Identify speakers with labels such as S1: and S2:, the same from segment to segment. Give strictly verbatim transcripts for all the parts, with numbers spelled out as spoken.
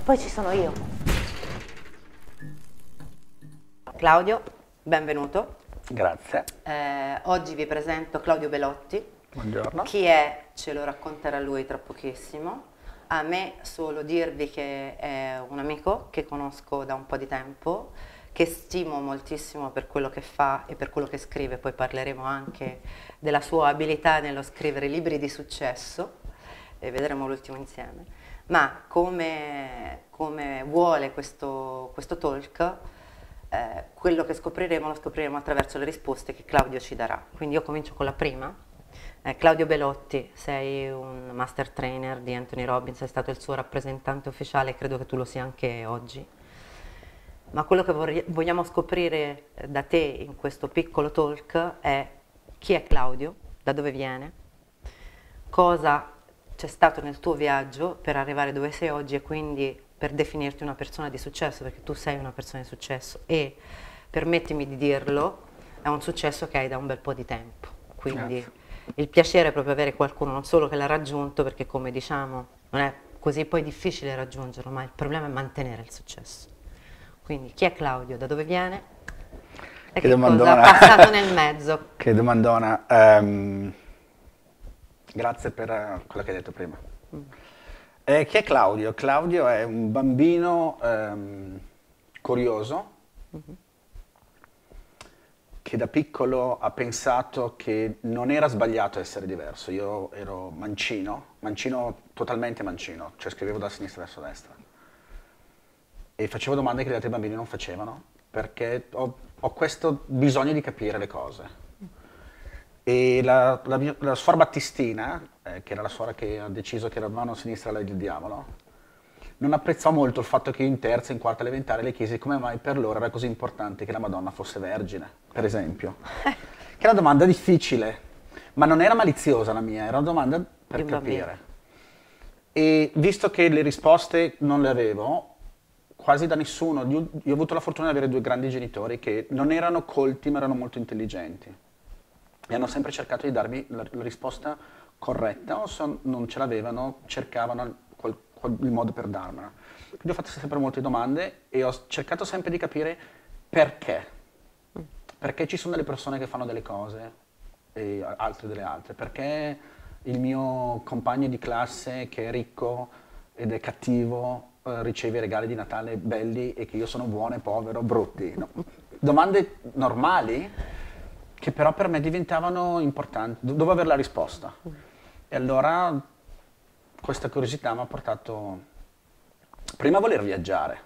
S1: poi ci sono io. Claudio, benvenuto.
S2: Grazie.
S1: Eh, oggi vi presento Claudio Belotti.
S2: Buongiorno.
S1: Chi è? Ce lo racconterà lui tra pochissimo. A me solo dirvi che è un amico che conosco da un po' di tempo, che stimo moltissimo per quello che fa e per quello che scrive. Poi parleremo anche della sua abilità nello scrivere libri di successo e vedremo l'ultimo insieme. Ma come, come vuole questo, questo talk, eh, quello che scopriremo lo scopriremo attraverso le risposte che Claudio ci darà. Quindi io comincio con la prima. Eh, Claudio Belotti, sei un master trainer di Anthony Robbins, sei stato il suo rappresentante ufficiale, credo che tu lo sia anche oggi. Ma quello che vogliamo scoprire da te in questo piccolo talk è chi è Claudio, da dove viene, cosa c'è stato nel tuo viaggio per arrivare dove sei oggi e quindi per definirti una persona di successo, perché tu sei una persona di successo e, permettimi di dirlo, è un successo che hai da un bel po' di tempo. Quindi Grazie. Il piacere è proprio avere qualcuno non solo che l'ha raggiunto, perché come diciamo non è così poi difficile raggiungerlo, ma il problema è mantenere il successo. Quindi chi è Claudio, da dove viene e che, che cosa ha passato nel mezzo?
S2: Che domandona. Um, grazie per uh, quello che hai detto prima. Mm. Eh, chi è Claudio? Claudio è un bambino um, curioso, mm-hmm. che da piccolo ha pensato che non era sbagliato essere diverso. Io ero mancino, mancino totalmente mancino, cioè scrivevo da sinistra verso destra. E facevo domande che gli altri bambini non facevano, perché ho, ho questo bisogno di capire le cose. E la, la, la suora Battistina, eh, che era la suora che ha deciso che era mano sinistra lei del diavolo, non apprezzò molto il fatto che io in terza e in quarta elementare le chiesi come mai per loro era così importante che la Madonna fosse vergine, per esempio. Che è una domanda difficile, ma non era maliziosa la mia, era una domanda per capire. E visto che le risposte non le avevo, quasi da nessuno, io, io ho avuto la fortuna di avere due grandi genitori che non erano colti ma erano molto intelligenti e hanno sempre cercato di darmi la, la risposta corretta, o se non ce l'avevano cercavano qual, qual, il modo per darmela. Quindi ho fatto sempre molte domande e ho cercato sempre di capire perché. Perché ci sono delle persone che fanno delle cose e altre delle altre, perché il mio compagno di classe che è ricco ed è cattivo riceve regali di Natale belli e che io sono buono e povero, brutti. No. Domande normali che però per me diventavano importanti, dovevo avere la risposta. E allora questa curiosità mi ha portato prima a voler viaggiare.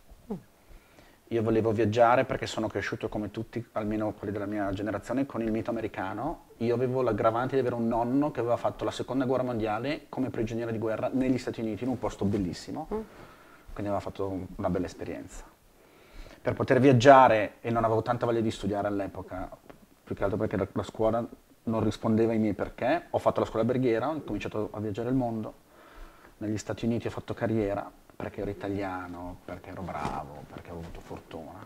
S2: Io volevo viaggiare perché sono cresciuto come tutti, almeno quelli della mia generazione, con il mito americano. Io avevo l'aggravante di avere un nonno che aveva fatto la seconda guerra mondiale come prigioniero di guerra negli Stati Uniti, in un posto bellissimo. Quindi aveva fatto una bella esperienza. Per poter viaggiare, e non avevo tanta voglia di studiare all'epoca, più che altro perché la, la scuola non rispondeva ai miei perché, ho fatto la scuola alberghiera, ho cominciato a viaggiare il mondo. Negli Stati Uniti ho fatto carriera, perché ero italiano, perché ero bravo, perché avevo avuto fortuna.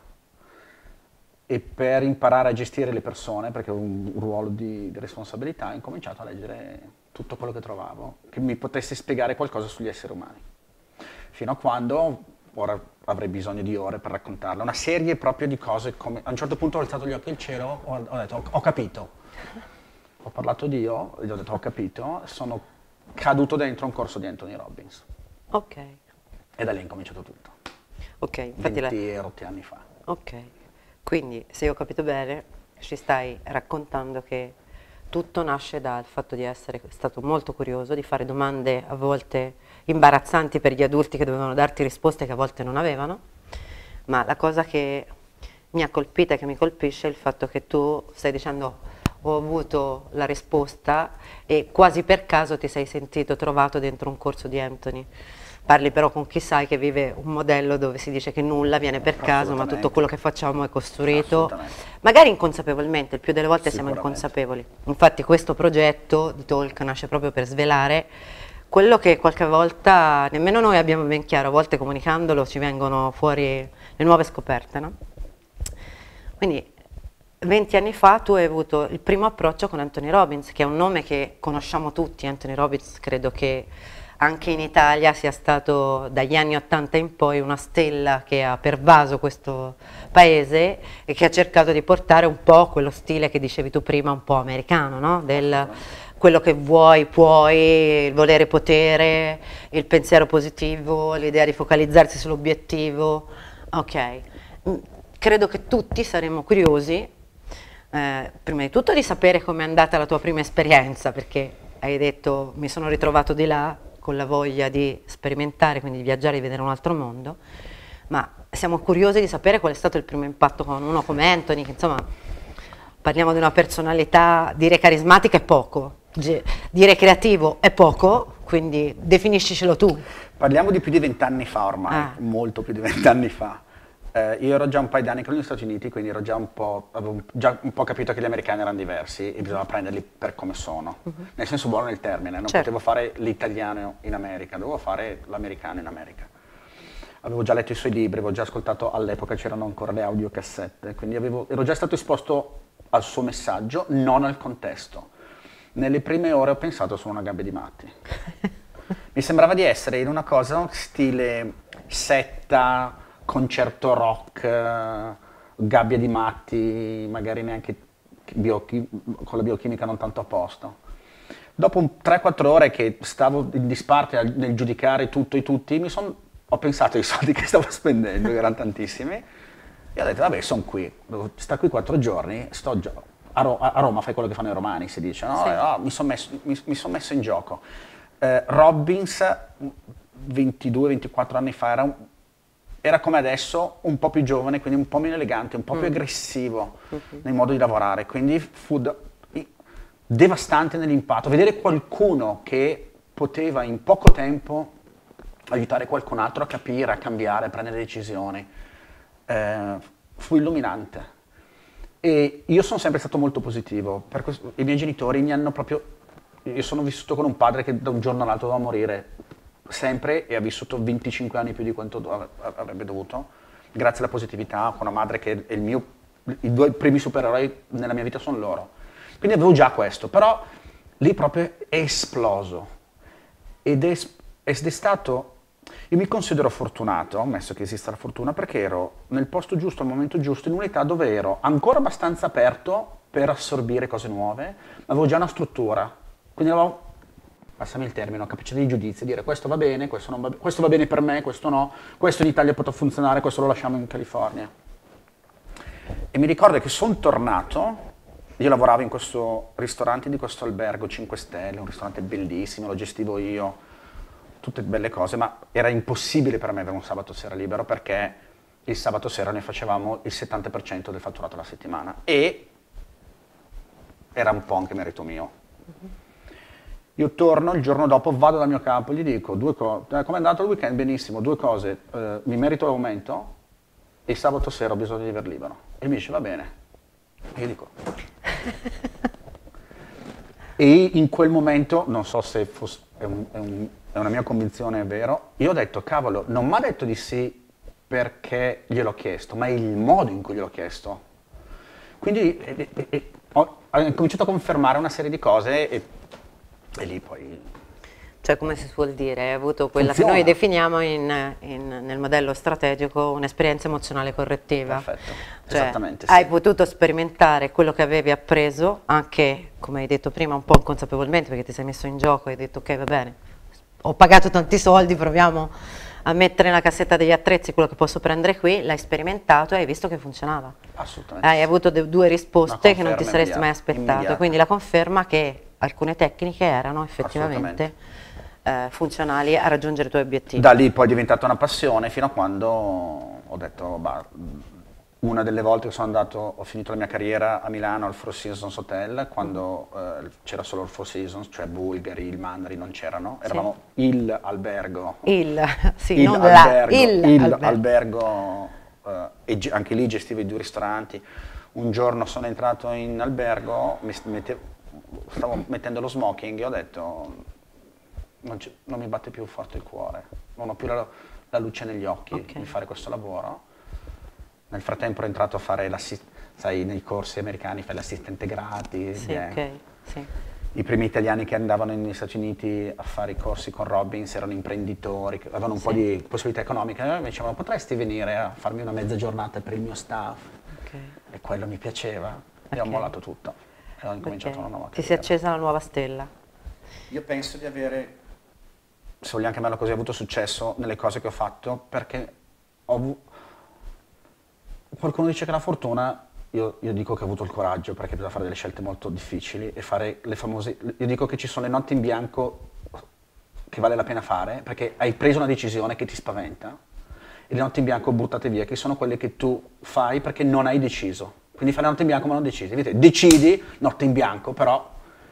S2: E per imparare a gestire le persone, perché avevo un ruolo di, di responsabilità, ho incominciato a leggere tutto quello che trovavo, che mi potesse spiegare qualcosa sugli esseri umani. Fino a quando, ora avrei bisogno di ore per raccontarla, una serie proprio di cose come, a un certo punto ho alzato gli occhi al cielo, ho, ho detto ho, ho capito, ho parlato di Dio, gli ho detto ho capito, sono caduto dentro un corso di Anthony Robbins.
S1: Ok.
S2: E da lì è incominciato tutto.
S1: Ok, infatti
S2: venti e rotti anni fa.
S1: Ok, quindi se io ho capito bene, ci stai raccontando che tutto nasce dal fatto di essere stato molto curioso, di fare domande a volte imbarazzanti per gli adulti che dovevano darti risposte che a volte non avevano, ma la cosa che mi ha colpita e che mi colpisce è il fatto che tu stai dicendo ho avuto la risposta e quasi per caso ti sei sentito trovato dentro un corso di Anthony. Parli però con chi sai che vive un modello dove si dice che nulla viene per caso, ma tutto quello che facciamo è costruito, magari inconsapevolmente, il più delle volte siamo inconsapevoli. Infatti questo progetto di talk nasce proprio per svelare quello che qualche volta nemmeno noi abbiamo ben chiaro, a volte comunicandolo ci vengono fuori le nuove scoperte, no? Quindi venti anni fa tu hai avuto il primo approccio con Anthony Robbins, che è un nome che conosciamo tutti. Anthony Robbins credo che anche in Italia sia stato dagli anni ottanta in poi una stella che ha pervaso questo paese e che ha cercato di portare un po' quello stile che dicevi tu prima, un po' americano, no? Del quello che vuoi, puoi, il volere potere, il pensiero positivo, l'idea di focalizzarsi sull'obiettivo. Ok, credo che tutti saremmo curiosi, eh, prima di tutto di sapere com'è andata la tua prima esperienza, perché hai detto mi sono ritrovato di là con la voglia di sperimentare, quindi di viaggiare, di vedere un altro mondo, ma siamo curiosi di sapere qual è stato il primo impatto con uno come Anthony, che insomma parliamo di una personalità, dire carismatica è poco, dire creativo è poco, quindi definiscicelo tu.
S2: Parliamo di più di vent'anni fa ormai,
S1: ah.
S2: molto più di vent'anni fa. Eh, io ero già un paio di anni con gli Stati Uniti, quindi ero già un po', avevo già un po' capito che gli americani erano diversi e bisognava prenderli per come sono, uh-huh. nel senso buono del termine, non certo. potevo fare l'italiano in America, dovevo fare l'americano in America. Avevo già letto i suoi libri, avevo già ascoltato, all'epoca c'erano ancora le audiocassette, quindi avevo, ero già stato esposto al suo messaggio, non al contesto. Nelle prime ore ho pensato sono una gabbia di matti. Mi sembrava di essere in una cosa stile setta, concerto rock, gabbia di matti, magari neanche biochi, con la biochimica non tanto a posto. Dopo tre quattro ore che stavo in disparte nel giudicare tutto e tutti, mi son, ho pensato ai soldi che stavo spendendo, che erano tantissimi, e ho detto vabbè sono qui, devo stare qui quattro giorni, sto già, a, Ro a Roma fai quello che fanno i romani si dice, no? Sì. E, oh, mi sono messo, mi, mi son messo in gioco. Eh, Robbins ventidue ventiquattro anni fa era un, era come adesso, un po' più giovane, quindi un po' meno elegante, un po' mm. più aggressivo mm-hmm. nel modo di lavorare, quindi fu devastante nell'impatto. Vedere qualcuno che poteva in poco tempo aiutare qualcun altro a capire, a cambiare, a prendere decisioni, eh, fu illuminante. E io sono sempre stato molto positivo, per questo, i miei genitori mi hanno proprio, io sono vissuto con un padre che da un giorno all'altro doveva morire, sempre, e ha vissuto venticinque anni più di quanto do avrebbe dovuto, grazie alla positività, con una madre che è il mio, i due primi supereroi nella mia vita sono loro. Quindi avevo già questo, però lì proprio è esploso. Ed è, ed è stato, io mi considero fortunato, ammesso che esista la fortuna, perché ero nel posto giusto, al momento giusto, in un'età dove ero ancora abbastanza aperto per assorbire cose nuove, ma avevo già una struttura, quindi avevo, passami il termine, capacità di giudizio, dire questo va bene, questo, non va, questo va bene per me, questo no, questo in Italia potrà funzionare, questo lo lasciamo in California. E mi ricordo che sono tornato, io lavoravo in questo ristorante di questo albergo cinque stelle, un ristorante bellissimo, lo gestivo io, tutte belle cose, ma era impossibile per me avere un sabato sera libero perché il sabato sera ne facevamo il settanta per cento del fatturato alla settimana e era un po' anche merito mio. Io torno, il giorno dopo vado dal mio capo, gli dico due cose, eh, come è andato il weekend? Benissimo, due cose, eh, mi merito l'aumento e il sabato sera ho bisogno di aver libero. E mi dice va bene. E io dico... e in quel momento, non so se fosse, è, un, è, un, è una mia convinzione, è vero, io ho detto cavolo, non mi ha detto di sì perché gliel'ho chiesto, ma è il modo in cui gliel'ho chiesto. Quindi e, e, e, ho, ho cominciato a confermare una serie di cose e, e lì poi...
S1: Cioè, come si suol dire, hai avuto quella
S2: Funziona.
S1: che noi definiamo in, in, nel modello strategico un'esperienza emozionale correttiva.
S2: Perfetto,
S1: cioè,
S2: esattamente.
S1: Hai
S2: sì.
S1: potuto sperimentare quello che avevi appreso, anche, come hai detto prima, un po' inconsapevolmente, perché ti sei messo in gioco e hai detto ok, va bene, ho pagato tanti soldi, proviamo a mettere nella cassetta degli attrezzi quello che posso prendere qui, l'hai sperimentato e hai visto che funzionava.
S2: Assolutamente.
S1: Hai avuto due risposte che non ti saresti
S2: immediata,
S1: mai aspettato,
S2: immediata.
S1: Quindi la conferma che alcune tecniche erano effettivamente eh, funzionali a raggiungere i tuoi obiettivi.
S2: Da lì poi è diventata una passione fino a quando ho detto, bah, una delle volte che sono andato, ho finito la mia carriera a Milano al Four Seasons Hotel, quando eh, c'era solo il Four Seasons, cioè Bulgari, il Mandari non c'erano, eravamo sì. il albergo.
S1: Il, sì,
S2: il
S1: non
S2: albergo,
S1: la, il,
S2: il
S1: albergo,
S2: albergo eh, e anche lì gestivo i due ristoranti. Un giorno sono entrato in albergo, mi mettevo, stavo mettendo lo smoking e ho detto non, non mi batte più forte il cuore, non ho più la, la luce negli occhi okay. di fare questo lavoro. Nel frattempo ero entrato a fare l'assistente, sai nei corsi americani fai l'assistente gratis.
S1: Sì,
S2: eh.
S1: ok, sì.
S2: i primi italiani che andavano negli Stati Uniti a fare i corsi con Robbins erano imprenditori, che avevano un sì. po' di possibilità economiche, e mi dicevano potresti venire a farmi una mezza giornata per il mio staff, okay. e quello mi piaceva, okay. e ho mollato tutto e ho incominciato okay. una nuova carriera.
S1: Ti si è accesa la nuova stella?
S2: Io penso di avere, se vogliamo chiamarlo così, avuto successo nelle cose che ho fatto perché ho avuto, qualcuno dice che la fortuna, Io, io dico che ho avuto il coraggio perché bisogna fare delle scelte molto difficili e fare le famose, io dico che ci sono le notti in bianco che vale la pena fare perché hai preso una decisione che ti spaventa e le notti in bianco buttate via che sono quelle che tu fai perché non hai deciso, quindi fai la notte in bianco ma non decidi, vedete, decidi notte in bianco, però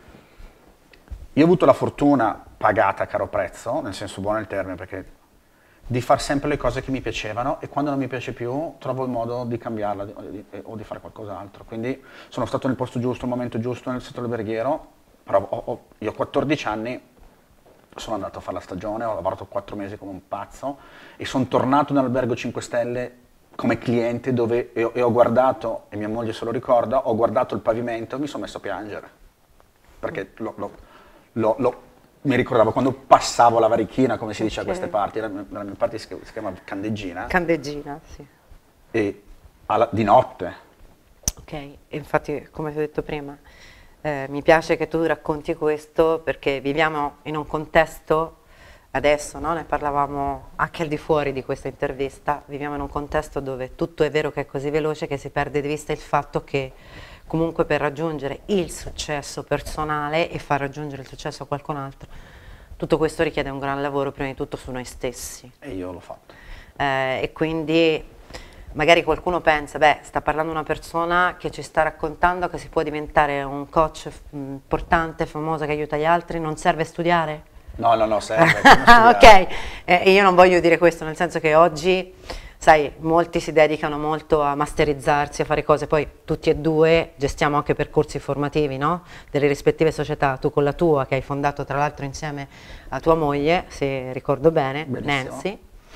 S2: io ho avuto la fortuna pagata a caro prezzo, nel senso buono il termine, perché di fare sempre le cose che mi piacevano e quando non mi piace più trovo il modo di cambiarla di, di, o di fare qualcos'altro. Quindi sono stato nel posto giusto, al momento giusto, nel settore alberghiero, però ho, ho, io a quattordici anni sono andato a fare la stagione, ho lavorato quattro mesi come un pazzo e sono tornato nell'albergo cinque stelle come cliente dove e ho, e ho guardato, e mia moglie se lo ricorda, ho guardato il pavimento e mi sono messo a piangere, perché lo, lo, lo, lo mi ricordavo quando passavo la varichina, come si dice okay. a queste parti, nella mia parte si chiama candeggina.
S1: Candeggina, sì.
S2: E alla, di notte.
S1: Ok, e infatti come ti ho detto prima, eh, mi piace che tu racconti questo perché viviamo in un contesto, adesso no? ne parlavamo anche al di fuori di questa intervista, viviamo in un contesto dove tutto è vero che è così veloce che si perde di vista il fatto che comunque per raggiungere il successo personale e far raggiungere il successo a qualcun altro, tutto questo richiede un gran lavoro prima di tutto su noi stessi.
S2: E io l'ho fatto.
S1: Eh, e quindi magari qualcuno pensa, beh, sta parlando una persona che ci sta raccontando che si può diventare un coach importante, famoso, che aiuta gli altri, non serve studiare?
S2: No, no, no, serve.
S1: Ok, eh, io non voglio dire questo, nel senso che oggi sai, molti si dedicano molto a masterizzarsi, a fare cose, poi tutti e due gestiamo anche percorsi formativi, no? Delle rispettive società, tu con la tua che hai fondato tra l'altro insieme a tua moglie, se ricordo bene, Bellissimo. Nancy,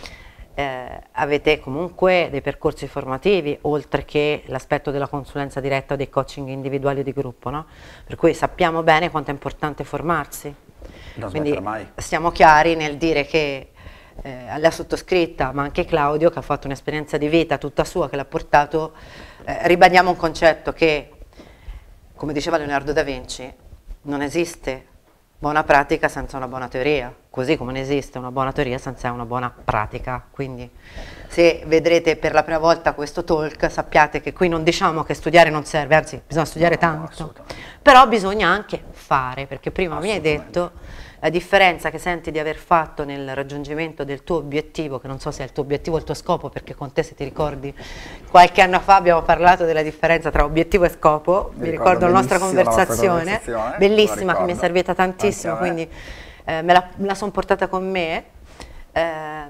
S1: eh, avete comunque dei percorsi formativi, oltre che l'aspetto della consulenza diretta o dei coaching individuali o di gruppo, no? Per cui sappiamo bene quanto è importante formarsi.
S2: Non
S1: Quindi
S2: mai.
S1: siamo chiari nel dire che Eh, la sottoscritta, ma anche Claudio che ha fatto un'esperienza di vita tutta sua che l'ha portato, eh, ribadiamo un concetto che, come diceva Leonardo da Vinci, non esiste buona pratica senza una buona teoria, così come non esiste una buona teoria senza una buona pratica. Quindi se vedrete per la prima volta questo talk sappiate che qui non diciamo che studiare non serve, anzi bisogna studiare
S2: no,
S1: tanto,
S2: no,
S1: però bisogna anche fare, perché prima mi hai detto la differenza che senti di aver fatto nel raggiungimento del tuo obiettivo, che non so se è il tuo obiettivo o il tuo scopo, perché con te, se ti ricordi, qualche anno fa abbiamo parlato della differenza tra obiettivo e scopo, mi, mi ricordo, ricordo la nostra conversazione, la conversazione bellissima, che mi è servita tantissimo, quindi eh, me la, la sono portata con me, eh,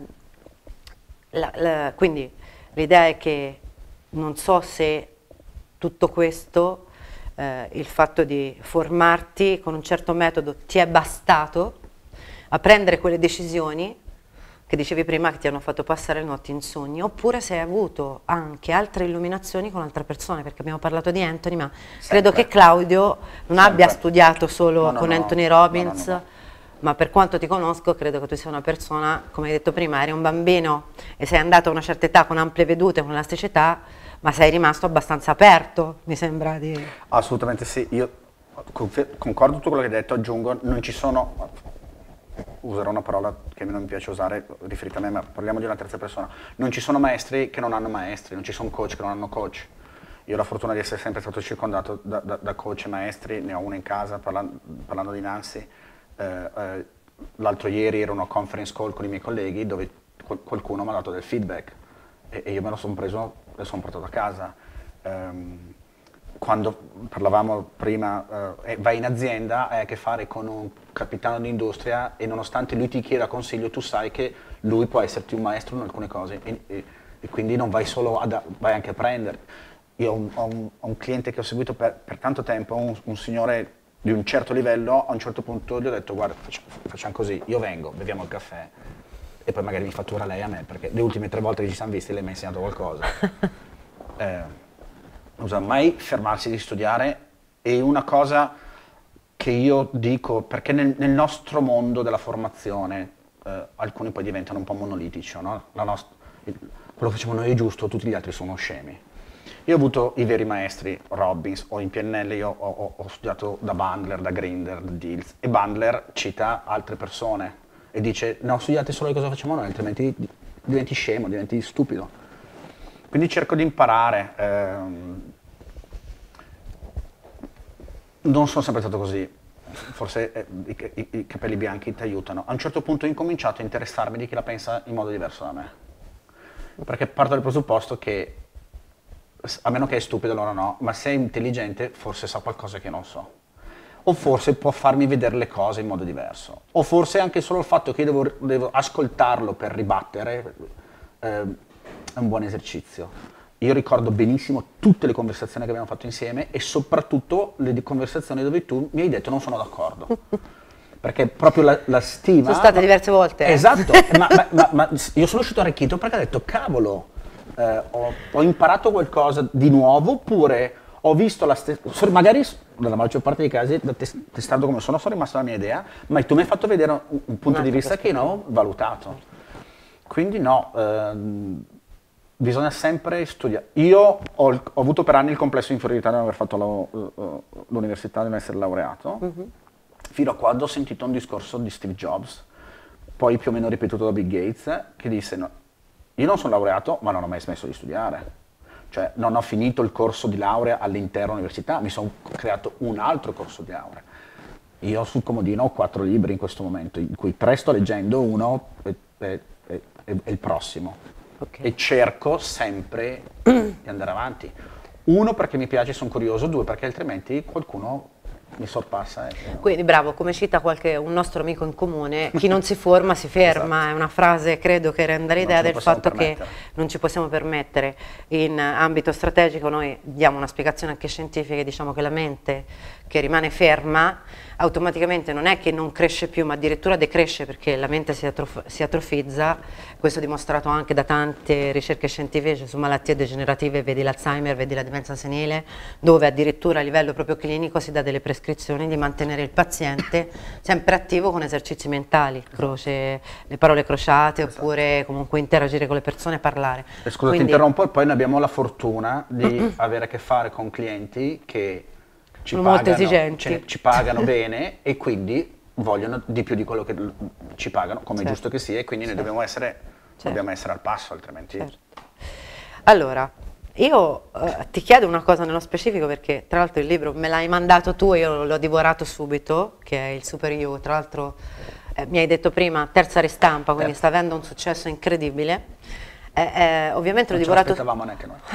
S1: la, la, quindi l'idea è che non so se tutto questo, Eh, il fatto di formarti con un certo metodo ti è bastato a prendere quelle decisioni che dicevi prima che ti hanno fatto passare le notti insonni, oppure se hai avuto anche altre illuminazioni con altre persone, perché abbiamo parlato di Anthony, ma Sempre. credo che Claudio non Sempre. abbia studiato solo no, no, con no, Anthony Robbins, no, no, no, no. ma per quanto ti conosco credo che tu sia una persona, come hai detto prima, eri un bambino e sei andato a una certa età con ampie vedute, con elasticità, ma sei rimasto abbastanza aperto, mi sembra di...
S2: Assolutamente sì, io concordo tutto quello che hai detto, aggiungo, non ci sono, userò una parola che non mi piace usare, riferita a me, ma parliamo di una terza persona, non ci sono maestri che non hanno maestri, non ci sono coach che non hanno coach. Io ho la fortuna di essere sempre stato circondato da, da, da coach e maestri, ne ho uno in casa, parlando, parlando di Nancy. Eh, eh, l'altro ieri ero in una conference call con i miei colleghi dove qualcuno mi ha dato del feedback e, e io me lo sono preso e sono portato a casa. Um, quando parlavamo prima, eh, vai in azienda, hai a che fare con un capitano di industria e nonostante lui ti chieda consiglio, tu sai che lui può esserti un maestro in alcune cose e, e, e quindi non vai solo a, vai anche a prendere. Io ho un, ho un, ho un cliente che ho seguito per, per tanto tempo, un, un signore di un certo livello, a un certo punto gli ho detto guarda, facciamo, facciamo così, io vengo, beviamo il caffè e poi magari mi fattura lei a me, perché le ultime tre volte che ci siamo visti lei mi ha insegnato qualcosa. eh, non bisogna mai fermarsi di studiare, e una cosa che io dico, perché nel, nel nostro mondo della formazione eh, alcuni poi diventano un po' monolitici, no? La nost- il- quello che facciamo noi è giusto, tutti gli altri sono scemi. Io ho avuto i veri maestri, Robbins, o in P N L io ho, ho- ho studiato da Bandler, da Grinder, da Diels, e Bandler cita altre persone e dice no, studiate solo le cose che facciamo noi, altrimenti di- diventi scemo, diventi stupido. Quindi cerco di imparare. ehm, non sono sempre stato così, forse eh, i, i- i capelli bianchi ti aiutano. A un certo punto ho incominciato a interessarmi di chi la pensa in modo diverso da me, perché parto dal presupposto che, s- a meno che è stupido allora no, ma se è intelligente forse sa qualcosa che non so. O forse può farmi vedere le cose in modo diverso. O forse anche solo il fatto che io devo, devo ascoltarlo per ribattere eh, è un buon esercizio. Io ricordo benissimo tutte le conversazioni che abbiamo fatto insieme e soprattutto le di- conversazioni dove tu mi hai detto non sono d'accordo. Perché proprio la, la stima...
S1: Sono state diverse volte. eh.
S2: Esatto, ma, ma- ma- ma io sono uscito arricchito perché ho detto cavolo, eh, ho, ho imparato qualcosa di nuovo oppure ho visto la stessa... Magari nella maggior parte dei casi, da tes- testando come sono, sono rimasto la mia idea, ma tu mi hai fatto vedere un, un punto di
S1: Un'altra
S2: vista che non ho valutato. Quindi no, ehm, bisogna sempre studiare. Io ho, ho avuto per anni il complesso di inferiorità di non aver fatto lo- eh, l'università, di non essere laureato, fino a quando ho sentito un discorso di Steve Jobs, poi più o meno ripetuto da Bill Gates, che disse no, io non sono laureato ma non ho mai smesso di studiare. Cioè non ho finito il corso di laurea all'intera università, mi sono creato un altro corso di laurea. Io sul comodino ho quattro libri in questo momento, in cui tre sto leggendo, uno è, è- è- è il prossimo.
S1: Ok.
S2: E cerco sempre di andare avanti. Uno perché mi piace, sono curioso, due perché altrimenti qualcuno mi sorpassa. E...
S1: Quindi bravo, come cita qualche, un nostro amico in comune, chi non si forma si ferma,
S2: Esatto.
S1: è una frase credo che renda l'idea
S2: ce lo
S1: del
S2: possiamo
S1: fatto che
S2: permettere.
S1: non ci possiamo permettere. In ambito strategico noi diamo una spiegazione anche scientifica e diciamo che la mente che rimane ferma automaticamente non è che non cresce più, ma addirittura decresce perché la mente si, atrof- si atrofizza. Questo è dimostrato anche da tante ricerche scientifiche su malattie degenerative, vedi l'Alzheimer, vedi la demenza senile, dove addirittura a livello proprio clinico si dà delle prescrizioni di mantenere il paziente sempre attivo con esercizi mentali, croce, le parole crociate,
S2: Esatto.
S1: oppure comunque interagire con le persone, parlare.
S2: E scusa,
S1: Quindi-
S2: ti interrompo, e poi noi abbiamo la fortuna di avere a che fare con clienti che ci
S1: Sono molto
S2: pagano,
S1: esigenti.
S2: ce- ci pagano bene e quindi vogliono di più di quello che l- ci pagano, come è
S1: Certo.
S2: giusto che sia, e quindi noi dobbiamo essere, dobbiamo essere al passo, altrimenti...
S1: Certo. Allora, io eh, ti chiedo una cosa nello specifico perché tra l'altro il libro me l'hai mandato tu e io l'ho divorato subito, che è il Super You, tra l'altro eh, mi hai detto prima terza ristampa, quindi
S2: Certo.
S1: sta avendo un successo incredibile. Eh, eh, ovviamente l'ho
S2: Non ce
S1: divorato,
S2: l'aspettavamo neanche noi.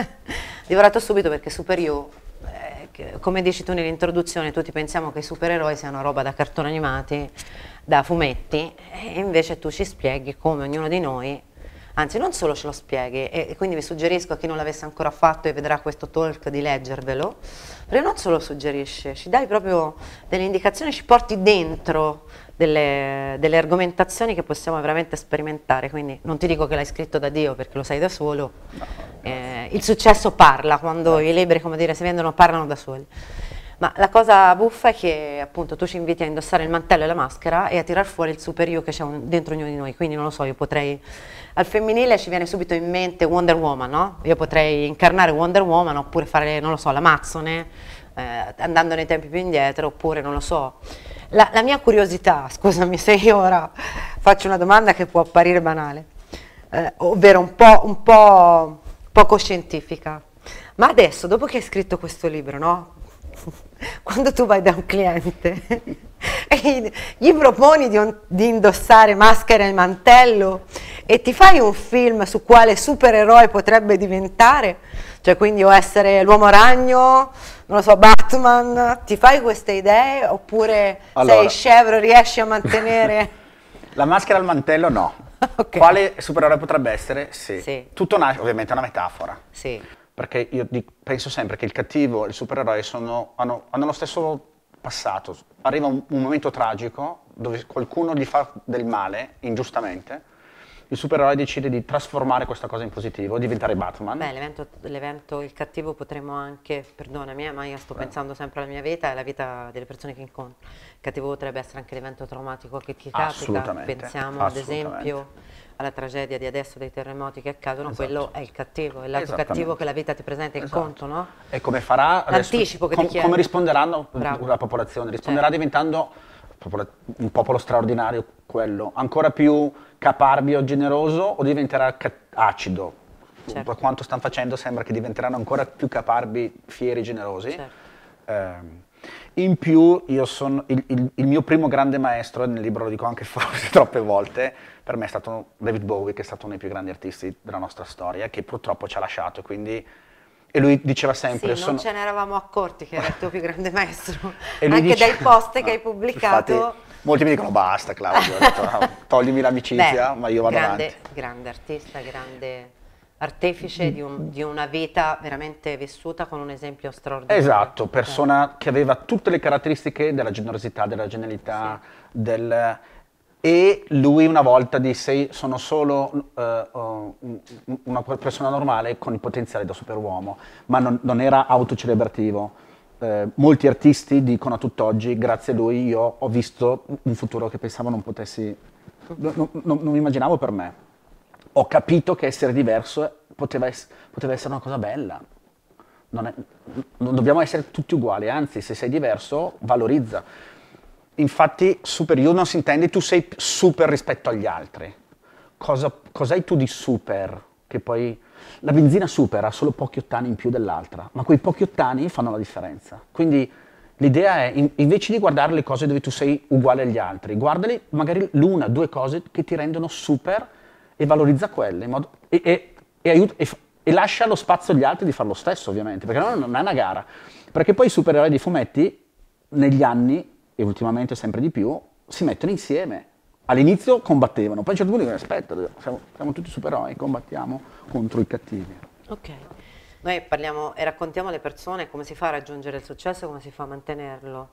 S1: divorato subito perché Super You, eh, che- come dici tu nell'introduzione, tutti pensiamo che i supereroi siano roba da cartoni animati, da fumetti, e invece tu ci spieghi come ognuno di noi, anzi non solo ce lo spieghi, e, e quindi vi suggerisco a chi non l'avesse ancora fatto e vedrà questo talk di leggervelo, perché non solo suggerisce, ci dai proprio delle indicazioni, ci porti dentro delle, delle argomentazioni che possiamo veramente sperimentare, quindi non ti dico che l'hai scritto da Dio perché lo sai da solo, eh, il successo parla, quando i libri, come dire, si vendono parlano da soli. Ma la cosa buffa è che appunto tu ci inviti a indossare il mantello e la maschera e a tirar fuori il super io che c'è un- dentro ognuno di noi, quindi non lo so, io potrei, al femminile ci viene subito in mente Wonder Woman, no? Io potrei incarnare Wonder Woman oppure fare, non lo so, l'Amazzone, eh, andando nei tempi più indietro, oppure non lo so. La, la mia curiosità, scusami se io ora faccio una domanda che può apparire banale, eh, ovvero un po', un po' poco scientifica, ma adesso, dopo che hai scritto questo libro, no? Quando tu vai da un cliente e gli proponi di, un- di indossare maschera e mantello e ti fai un film su quale supereroe potrebbe diventare, cioè quindi o essere l'uomo ragno, non lo so, Batman, ti fai queste idee oppure
S2: Allora.
S1: sei scevro, riesci a mantenere...
S2: La maschera al mantello no.
S1: Ok.
S2: Quale supereroe potrebbe essere? Sì.
S1: Sì.
S2: Tutto nasce, ovviamente è una metafora.
S1: Sì,
S2: Perché io di- penso sempre che il cattivo e il supereroe sono- hanno, hanno lo stesso passato. Arriva un, un momento tragico dove qualcuno gli fa del male, ingiustamente, il supereroe decide di trasformare questa cosa in positivo, diventare Batman.
S1: Beh, l'evento, l'evento il cattivo potremmo anche, perdonami, eh, ma io sto Beh. pensando sempre alla mia vita e alla vita delle persone che incontro. Il cattivo potrebbe essere anche l'evento traumatico che ti capita. Pensiamo ad esempio alla tragedia di adesso dei terremoti che accadono, esatto. quello è il cattivo, è l'atto cattivo che la vita ti presenta in esatto. conto, no?
S2: E come farà?
S1: L'anticipo che
S2: com,
S1: ti chiede.
S2: Come risponderanno Bravo. la popolazione? Risponderà certo. diventando un popolo straordinario, quello, ancora più caparbio, generoso, o diventerà acido? Certo. Per quanto stanno facendo sembra che diventeranno ancora più caparbi, fieri, generosi. Certo. Eh, in più, io sono il, il, il mio primo grande maestro, nel libro lo dico anche forse troppe volte, per me è stato David Bowie, che è stato uno dei più grandi artisti della nostra storia, che purtroppo ci ha lasciato, quindi... E lui diceva sempre...
S1: Sì, non sono... ce ne eravamo accorti che era il tuo più grande maestro,
S2: e lui
S1: anche
S2: dice...
S1: dai post che hai pubblicato.
S2: Infatti, molti mi dicono basta Claudio, ho detto, no, toglimi l'amicizia, ma io vado
S1: grande,
S2: avanti.
S1: Grande artista, grande artefice di, un, di una vita veramente vissuta con un esempio straordinario.
S2: Esatto, persona che aveva tutte le caratteristiche della generosità, della genialità, sì. del... E lui una volta disse, sono solo uh, uh, una persona normale con il potenziale da superuomo, ma non, non era autocelebrativo. Uh, molti artisti dicono a tutt'oggi, grazie a lui io ho visto un futuro che pensavo non potessi, non, non, non immaginavo per me. Ho capito che essere diverso poteva, ess poteva essere una cosa bella. Non, è, non dobbiamo essere tutti uguali, anzi se sei diverso valorizza. Infatti super you non si intende, tu sei super rispetto agli altri. Cosa, cos'hai tu di super? Che poi la benzina super ha solo pochi ottani in più dell'altra, ma quei pochi ottani fanno la differenza. Quindi l'idea è, in, invece di guardare le cose dove tu sei uguale agli altri, guardali magari l'una, due cose che ti rendono super e valorizza quelle. In modo, e, e, e, aiuta, e, e lascia lo spazio agli altri di fare lo stesso, ovviamente, perché no, non è una gara. Perché poi i supereroi dei fumetti, negli anni, e ultimamente sempre di più, si mettono insieme. All'inizio combattevano, poi a un certo punto dicono aspetta, siamo, siamo tutti supereroi, combattiamo contro i cattivi.
S1: Ok, noi parliamo e raccontiamo alle persone come si fa a raggiungere il successo e come si fa a mantenerlo.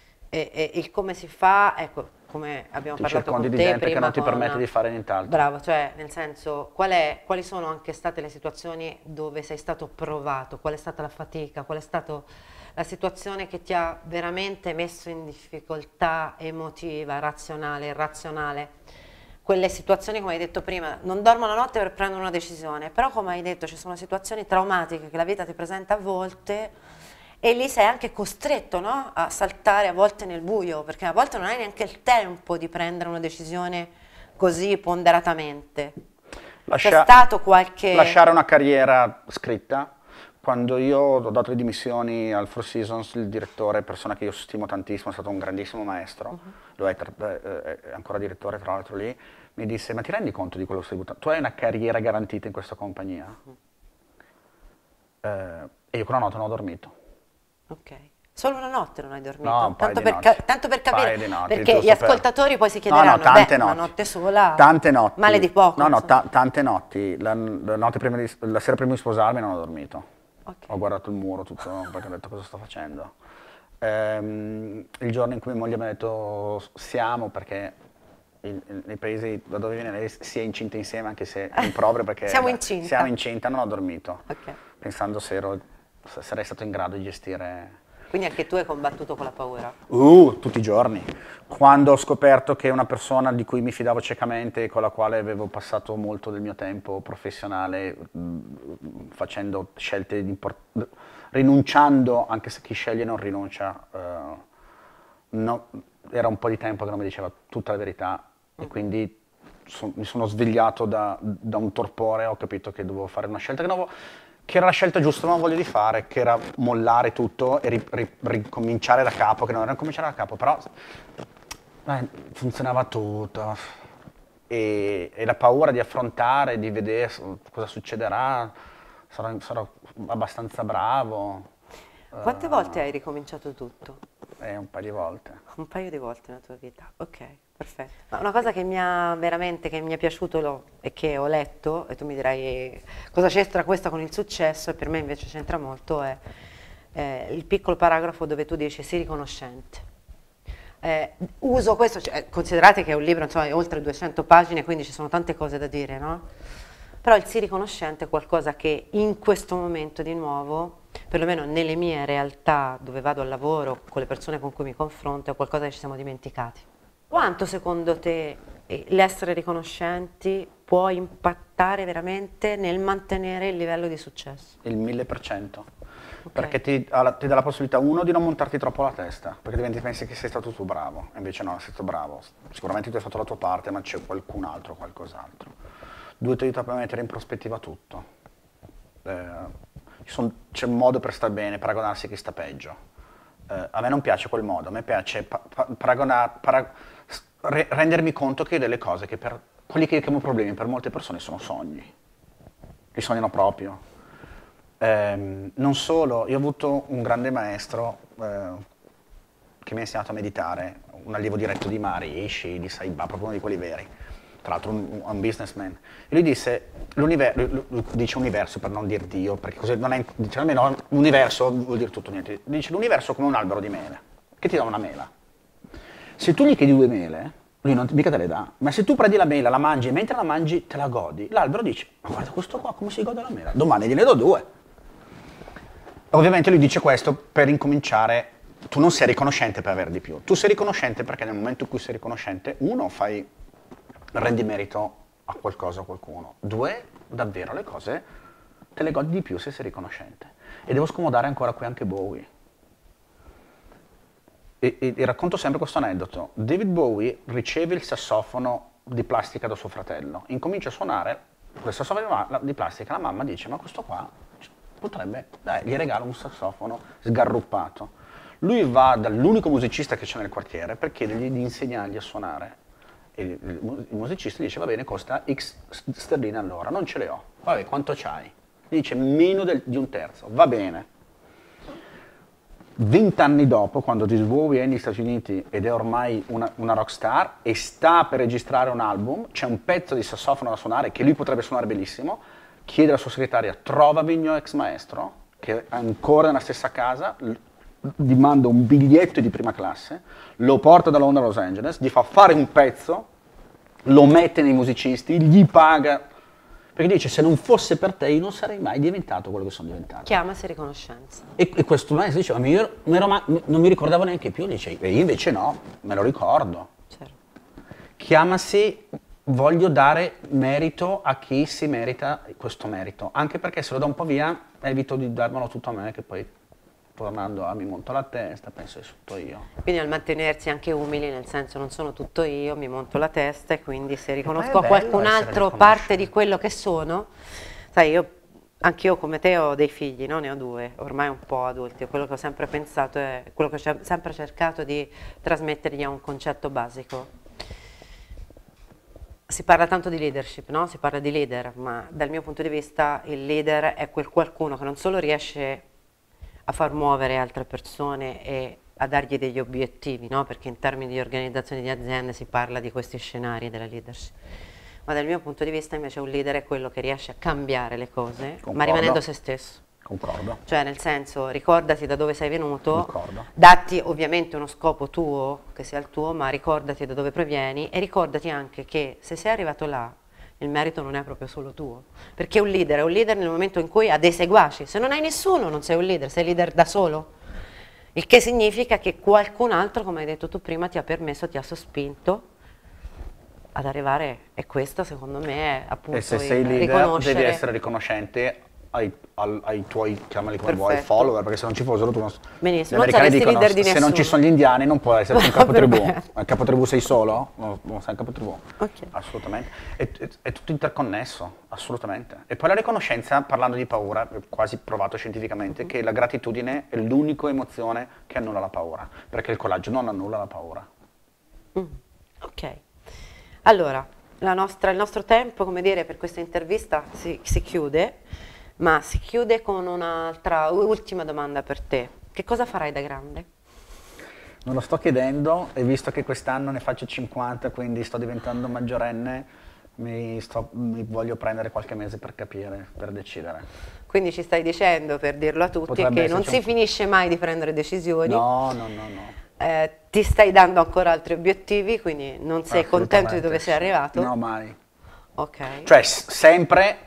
S1: E, e il come si fa, ecco, come abbiamo
S2: ti
S1: parlato con te
S2: di gente
S1: prima
S2: che non ti
S1: con,
S2: permette di fare nient'altro.
S1: Bravo, cioè nel senso, qual è, quali sono anche state le situazioni dove sei stato provato, qual è stata la fatica, qual è stata la situazione che ti ha veramente messo in difficoltà emotiva, razionale, irrazionale. Quelle situazioni, come hai detto prima, non dormo la notte per prendere una decisione, però come hai detto ci sono situazioni traumatiche che la vita ti presenta a volte e lì sei anche costretto, no? A saltare a volte nel buio, perché a volte non hai neanche il tempo di prendere una decisione così ponderatamente.
S2: Lascia,
S1: C'è stato qualche...
S2: Lasciare una carriera scritta. Quando io ho dato le dimissioni al Four Seasons, il direttore, persona che io stimo tantissimo, è stato un grandissimo maestro, uh-huh. Lo è, è ancora direttore tra l'altro lì, mi disse ma ti rendi conto di quello che stai buttando? Tu hai una carriera garantita in questa compagnia? Uh-huh. eh, e io quella notte non ho dormito.
S1: Ok. Solo una notte non hai dormito?
S2: No, un paio
S1: tanto,
S2: di
S1: per
S2: notti.
S1: Tanto per capire,
S2: di notti,
S1: perché gli ascoltatori per... poi si chiederanno,
S2: no, no, tante
S1: beh,
S2: notti.
S1: una notte sola,
S2: tante notti.
S1: male di poco.
S2: No, no, ta tante notti. La, la, notte prima di, la sera prima di sposarmi non ho dormito. Okay. Ho guardato il muro tutto perché ho detto cosa sto facendo. Ehm, il giorno in cui mia moglie mi ha detto siamo, perché il, il, nei paesi da dove viene lei si è incinta insieme, anche se è improprio perché
S1: siamo incinta.
S2: Siamo incinta, non ho dormito.
S1: Okay.
S2: Pensando se, ero, se sarei stato in grado di gestire...
S1: Quindi anche tu hai combattuto con la paura?
S2: Uh, tutti i giorni. Quando ho scoperto che una persona di cui mi fidavo ciecamente e con la quale avevo passato molto del mio tempo professionale mh, facendo scelte importanti, rinunciando, anche se chi sceglie non rinuncia, uh, no, era un po' di tempo che non mi diceva tutta la verità mm. e quindi so, mi sono svegliato da, da un torpore e ho capito che dovevo fare una scelta che non avevo... che era la scelta giusta, non voglio di fare, che era mollare tutto e ri, ri, ricominciare da capo, che non era cominciare da capo, però eh, funzionava tutto. E, e la paura di affrontare, di vedere cosa succederà, sarò, sarò abbastanza bravo.
S1: Quante uh, volte hai ricominciato tutto?
S2: Eh, un paio di volte.
S1: Un paio di volte nella tua vita, ok. Perfetto. Ma una cosa che mi ha veramente che mi è piaciuto lo, e che ho letto, e tu mi dirai cosa c'entra questa con il successo, e per me invece c'entra molto, è eh, il piccolo paragrafo dove tu dici sii riconoscente. eh, uso questo, cioè, considerate che è un libro, insomma, di oltre duecento pagine, quindi ci sono tante cose da dire, no? Però il sì riconoscente è qualcosa che in questo momento di nuovo, perlomeno nelle mie realtà dove vado al lavoro, con le persone con cui mi confronto, è qualcosa che ci siamo dimenticati. Quanto secondo te l'essere riconoscenti può impattare veramente nel mantenere il livello di successo?
S2: Il mille per cento.
S1: Okay.
S2: Perché ti, ti dà la possibilità, uno, di non montarti troppo la testa, perché diventi pensi che sei stato tu bravo, e invece no, sei stato bravo. Sicuramente tu hai fatto la tua parte, ma c'è qualcun altro, qualcos'altro. Due, ti aiuta a mettere in prospettiva tutto. Eh, c'è un modo per star bene, paragonarsi a chi sta peggio. Eh, a me non piace quel modo, a me piace pa pa paragonar, para re rendermi conto che delle cose che per quelli che io chiamo problemi per molte persone sono sogni. Li sognano proprio. Eh, non solo, io ho avuto un grande maestro eh, che mi ha insegnato a meditare, un allievo diretto di Maharishi, di Sai Baba, proprio uno di quelli veri, tra l'altro un, un businessman, e lui disse, l'universo, dice universo per non dire Dio, perché così non è, dice almeno universo vuol dire tutto niente, dice l'universo è come un albero di mele, che ti dà una mela. Se tu gli chiedi due mele, lui non mica te le dà, ma se tu prendi la mela, la mangi e mentre la mangi te la godi, l'albero dice, ma guarda questo qua come si gode la mela, domani gliene do due. Ovviamente lui dice questo per incominciare, tu non sei riconoscente per avere di più, tu sei riconoscente perché nel momento in cui sei riconoscente, uno, fai, rendi merito a qualcosa o a qualcuno, due, davvero le cose te le godi di più se sei riconoscente. E devo scomodare ancora qui anche Bowie. E, e, e racconto sempre questo aneddoto. David Bowie riceve il sassofono di plastica da suo fratello, incomincia a suonare quel sassofono di plastica, la mamma dice ma questo qua potrebbe, dai, gli regala un sassofono sgarruppato. Lui va dall'unico musicista che c'è nel quartiere per chiedergli di insegnargli a suonare. E il, il, il musicista gli dice, va bene, costa X sterline all'ora, non ce le ho. Vabbè, quanto c'hai? Gli dice, meno del, di un terzo, va bene. Vent'anni dopo, quando David Bowie è negli Stati Uniti ed è ormai una, una rockstar e sta per registrare un album, c'è un pezzo di sassofono da suonare che lui potrebbe suonare benissimo, chiede alla sua segretaria, trovami il mio ex maestro, che è ancora nella stessa casa, gli manda un biglietto di prima classe, lo porta da Londra a Los Angeles, gli fa fare un pezzo, lo mette nei musicisti, gli paga, perché dice se non fosse per te io non sarei mai diventato quello che sono diventato.
S1: Chiamasi riconoscenza.
S2: E, e questo maestro diceva, ma io non mi ricordavo neanche più, dice, e io invece no, me lo ricordo.
S1: Certo.
S2: Chiamasi, voglio dare merito a chi si merita questo merito, anche perché se lo do un po' via evito di darmelo tutto a me, che poi tornando a mi monto la testa, penso che sono tutto io.
S1: Quindi al mantenersi anche umili, nel senso non sono tutto io, mi monto la testa e quindi se riconosco a qualcun altro parte di quello che sono, sai, io, anch'io come te ho dei figli, no? Ne ho due, ormai un po' adulti, quello che ho sempre pensato è, quello che ho sempre cercato di trasmettergli è un concetto basico. Si parla tanto di leadership, no? Si parla di leader, ma dal mio punto di vista il leader è quel qualcuno che non solo riesce a far muovere altre persone e a dargli degli obiettivi, no? Perché in termini di organizzazione di aziende si parla di questi scenari della leadership. Ma dal mio punto di vista invece un leader è quello che riesce a cambiare le cose, Concordo. ma rimanendo se stesso.
S2: Concordo.
S1: Cioè nel senso, ricordati da dove sei venuto,
S2: Concordo.
S1: datti ovviamente uno scopo tuo, che sia il tuo, ma ricordati da dove provieni e ricordati anche che se sei arrivato là, il merito non è proprio solo tuo, perché un leader è un leader nel momento in cui ha dei seguaci, se non hai nessuno non sei un leader, sei leader da solo, il che significa che qualcun altro, come hai detto tu prima, ti ha permesso, ti ha sospinto ad arrivare, e questo secondo me è appunto
S2: e se sei leader
S1: riconoscere.
S2: devi essere riconoscente ai, ai, ai tuoi, chiamali come
S1: Perfetto.
S2: vuoi, follower, perché se non ci fossero tu non...
S1: Benissimo,
S2: gli
S1: non
S2: americani
S1: saresti
S2: dicono,
S1: leader di
S2: se
S1: nessuno.
S2: non ci sono gli indiani non può essere un capotribù.
S1: Perfetto.
S2: Il capotribù sei solo? No, non sei un capotribù.
S1: Okay.
S2: Assolutamente. È, è, è tutto interconnesso, assolutamente. E poi la riconoscenza, parlando di paura, è quasi provato scientificamente, che la gratitudine è l'unica emozione che annulla la paura, perché il coraggio non annulla la paura.
S1: Mm. Ok. Allora, la nostra, il nostro tempo, come dire, per questa intervista si, si chiude, ma si chiude con un'altra, ultima domanda per te. Che cosa farai da grande?
S2: Non lo sto chiedendo e visto che quest'anno ne faccio cinquanta, quindi sto diventando maggiorenne, mi, sto, mi voglio prendere qualche mese per capire, per decidere.
S1: Quindi ci stai dicendo, per dirlo a tutti,
S2: Potrebbe
S1: che non si
S2: un...
S1: finisce mai di prendere decisioni.
S2: No, no, no, no.
S1: eh, ti stai dando ancora altri obiettivi, quindi non sei contento di dove sei arrivato?
S2: No, mai.
S1: Ok.
S2: Cioè, s- sempre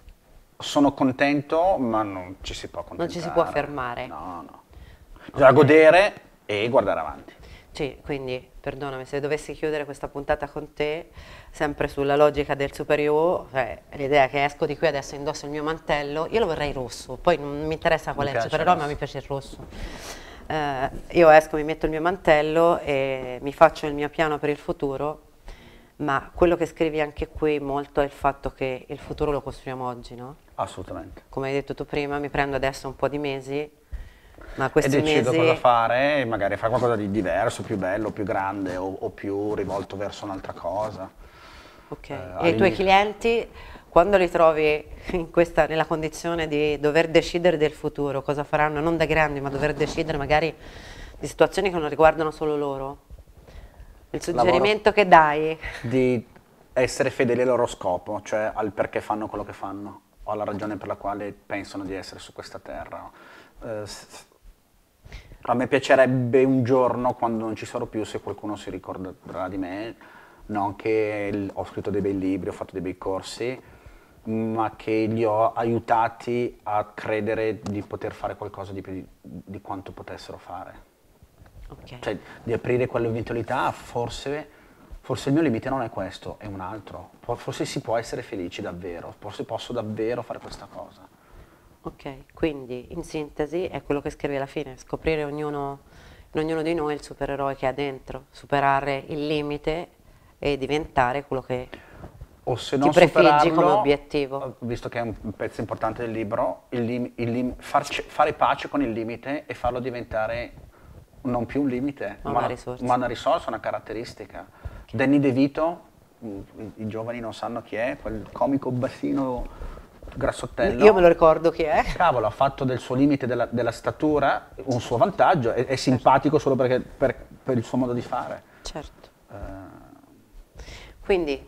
S2: sono contento, ma non ci si può contentare.
S1: Non ci si può fermare.
S2: No, no. Bisogna godere e guardare avanti.
S1: Sì, quindi, perdonami, se dovessi chiudere questa puntata con te, sempre sulla logica del superio, cioè l'idea che esco di qui adesso indosso il mio mantello, io lo vorrei rosso, poi non mi interessa qual
S2: Mi
S1: è il
S2: piace
S1: supereroe,
S2: rosso.
S1: ma mi piace il rosso. Eh, io esco, mi metto il mio mantello e mi faccio il mio piano per il futuro, ma quello che scrivi anche qui molto è il fatto che il futuro lo costruiamo oggi, no?
S2: Assolutamente.
S1: Come hai detto tu prima, mi prendo adesso un po' di mesi, ma
S2: E
S1: questi
S2: decido
S1: mesi...
S2: cosa fare, e magari fare qualcosa di diverso, più bello, più grande o, o più rivolto verso un'altra cosa.
S1: Ok,
S2: Eh,
S1: e i tuoi
S2: all'inizio-
S1: clienti, quando li trovi in questa, nella condizione di dover decidere del futuro, cosa faranno, non da grandi, ma dover decidere magari di situazioni che non riguardano solo loro, il suggerimento che dai,
S2: Di essere fedeli al loro scopo, cioè al perché fanno quello che fanno, o alla ragione per la quale pensano di essere su questa terra. Eh, s- a me piacerebbe un giorno, quando non ci sarò più, se qualcuno si ricorderà di me, non che il- ho scritto dei bei libri, ho fatto dei bei corsi, ma che li ho aiutati a credere di poter fare qualcosa di più di, di quanto potessero fare.
S1: ok,
S2: Cioè, di aprire quell'eventualità, forse, forse il mio limite non è questo, è un altro. Po- Forse si può essere felici davvero, forse posso davvero fare questa cosa.
S1: ok, quindi in sintesi è quello che scrivi alla fine, scoprire ognuno, in ognuno di noi il supereroe che ha dentro, superare il limite e diventare quello che
S2: O se
S1: ti
S2: non
S1: prefiggi
S2: superarlo,
S1: come obiettivo.
S2: visto che è un un pezzo importante del libro, il lim- il lim- farci- fare pace con il limite e farlo diventare non più un limite,
S1: Ma
S2: ma,
S1: una risorsa.
S2: ma una risorsa, una caratteristica. Danny DeVito, i, i giovani non sanno chi è, quel comico bassino grassottello.
S1: Io me lo ricordo chi è.
S2: Cavolo, ha fatto del suo limite della, della statura un suo vantaggio, è, è simpatico solo perché, per, per il suo modo di fare.
S1: Certo.
S2: Eh,
S1: Quindi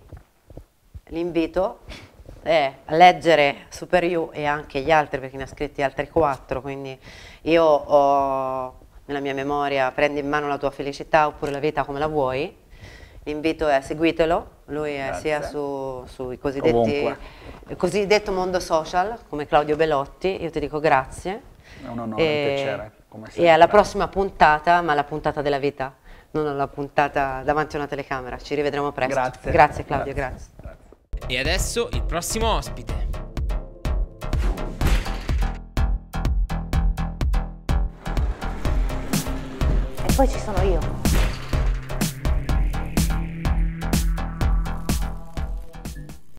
S1: l'invito è a leggere Super You e anche gli altri, perché ne ha scritti altri quattro, quindi io ho nella mia memoria Prendi in mano la tua felicità oppure La vita come la vuoi. L'invito è seguitelo, lui è
S2: Grazie.
S1: sia su, sui cosiddetti
S2: Ovunque.
S1: il cosiddetto mondo social come Claudio Belotti, io ti dico grazie.
S2: È un onore, un piacere, come
S1: E
S2: sempre.
S1: alla prossima puntata, ma la puntata della vita, non alla puntata davanti a una telecamera. Ci rivedremo presto.
S2: Grazie.
S1: Grazie Claudio, grazie.
S2: Grazie.
S3: E adesso il prossimo ospite.
S4: E poi ci sono io.